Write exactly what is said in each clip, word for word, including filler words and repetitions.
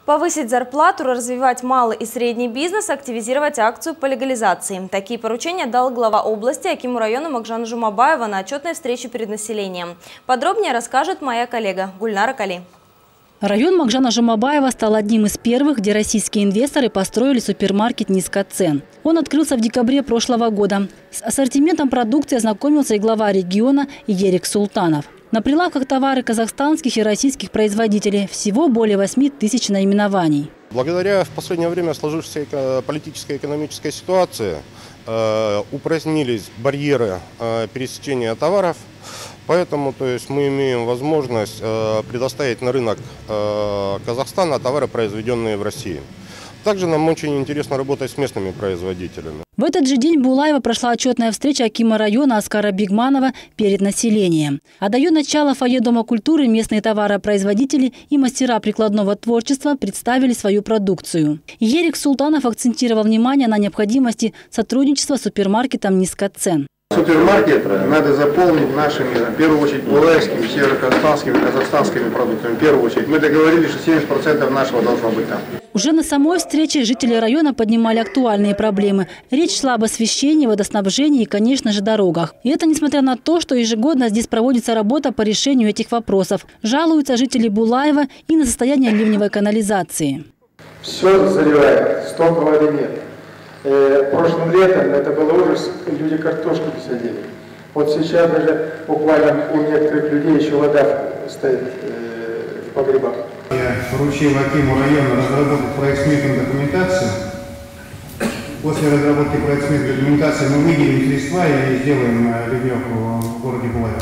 Повысить зарплату, развивать малый и средний бизнес, активизировать акцию по легализации. Такие поручения дал глава области Акиму района Макжана Жумабаева на отчетной встрече перед населением. Подробнее расскажет моя коллега Гульнара Кали. Район Макжана Жумабаева стал одним из первых, где российские инвесторы построили супермаркет низкоцен. Он открылся в декабре прошлого года. С ассортиментом продукции ознакомился и глава региона Иерик Султанов. На прилавках товары казахстанских и российских производителей. Всего более восьми тысяч наименований. Благодаря в последнее время сложившейся политической и экономической ситуации э, упразднились барьеры э, пересечения товаров. Поэтому то есть, мы имеем возможность э, предоставить на рынок э, Казахстана товары, произведенные в России. Также нам очень интересно работать с местными производителями. В этот же день в Булаево прошла отчетная встреча Акима района Аскара Бигманова перед населением. А до ее начала в фойе Дома культуры местные товаропроизводители и мастера прикладного творчества представили свою продукцию. Иерик Султанов акцентировал внимание на необходимости сотрудничества с супермаркетом низкоцен. Супермаркет надо заполнить нашими, в первую очередь, булаевскими, североказахстанскими, казахстанскими продуктами. В первую очередь. Мы договорились, что семьдесят процентов нашего должно быть там. Уже на самой встрече жители района поднимали актуальные проблемы. Речь шла об освещении, водоснабжении и, конечно же, дорогах. И это несмотря на то, что ежегодно здесь проводится работа по решению этих вопросов. Жалуются жители Булаева и на состояние ливневой канализации. Все заливает, столько воды нет. Прошлым летом это было ужас, люди картошку посадили. Вот сейчас даже буквально у некоторых людей еще вода стоит в погребах. Я поручил Акиму района разработать проект-сметную документацию. После разработки проект-сметной документации мы выделим средства и сделаем ливневку в городе Булаево.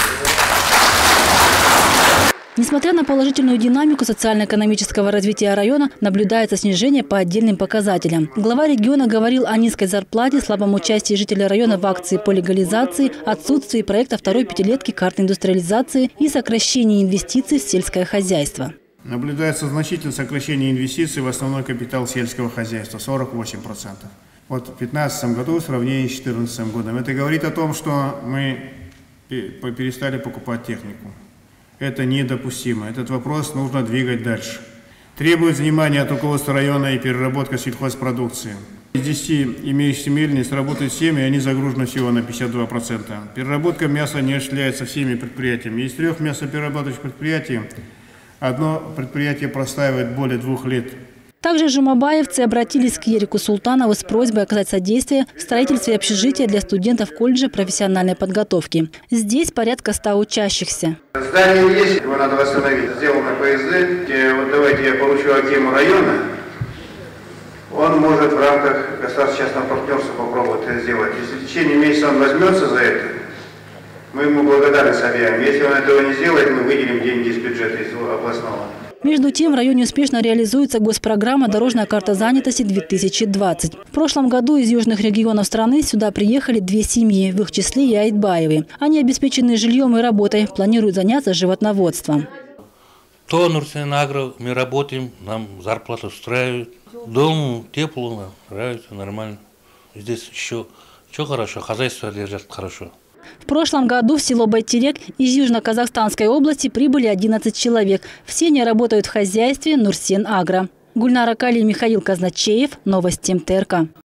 Несмотря на положительную динамику социально-экономического развития района, наблюдается снижение по отдельным показателям. Глава региона говорил о низкой зарплате, слабом участии жителей района в акции по легализации, отсутствии проекта второй пятилетки карты индустриализации и сокращении инвестиций в сельское хозяйство. Наблюдается значительное сокращение инвестиций в основной капитал сельского хозяйства – сорок восемь процентов. Вот в две тысячи пятнадцатом году в сравнении с две тысячи четырнадцатым годом. Это говорит о том, что мы перестали покупать технику. Это недопустимо. Этот вопрос нужно двигать дальше. Требует внимания от руководства района и переработка сельхозпродукции. Из десяти имеющихся мельниц работают семь, и они загружены всего на пятьдесят два процента. Переработка мяса не осуществляется всеми предприятиями. Из трех мясоперерабатывающих предприятий одно предприятие простаивает более двух лет. Также жумабаевцы обратились к Иерику Султанову с просьбой оказать содействие в строительстве общежития для студентов колледжа профессиональной подготовки. Здесь порядка ста учащихся. Здание есть, его надо восстановить. Сделано ПСД. Вот давайте я поручу Акиму района. Он может в рамках государственно-частного партнерства попробовать это сделать. Если в течение месяца он возьмется за это, мы ему благодарность объявим. Если он этого не сделает, мы выделим деньги из бюджета из областного. Между тем, в районе успешно реализуется госпрограмма «Дорожная карта занятости две тысячи двадцать». В прошлом году из южных регионов страны сюда приехали две семьи, в их числе и Айтбаевы. Они обеспечены жильем и работой, планируют заняться животноводством. То Нурсен Агро, мы работаем, нам зарплату устраивают. Дом тепло, нравится, нормально. Здесь еще, еще хорошо, хозяйство лежит хорошо. В прошлом году в село Байтерек из Южно-Казахстанской области прибыли одиннадцать человек. Все они работают в хозяйстве Нурсен Агро. Гульнара Кали, Михаил Казначеев. Новости МТРК.